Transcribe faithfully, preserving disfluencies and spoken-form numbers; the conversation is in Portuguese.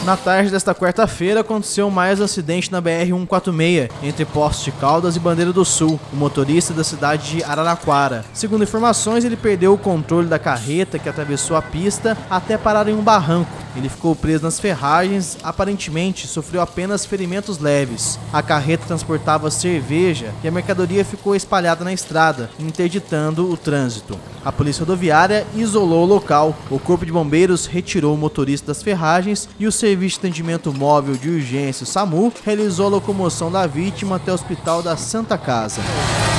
Na tarde desta quarta-feira aconteceu mais um acidente na B R cento e quarenta e seis, entre Poços de Caldas e Bandeira do Sul, o motorista da cidade de Araraquara. Segundo informações, ele perdeu o controle da carreta que atravessou a pista até parar em um barranco. Ele ficou preso nas ferragens, aparentemente sofreu apenas ferimentos leves. A carreta transportava cerveja e a mercadoria ficou espalhada na estrada, interditando o trânsito. A polícia rodoviária isolou o local. O corpo de bombeiros retirou o motorista das ferragens e o serviço de atendimento móvel de urgência, o SAMU, realizou a locomoção da vítima até o hospital da Santa Casa.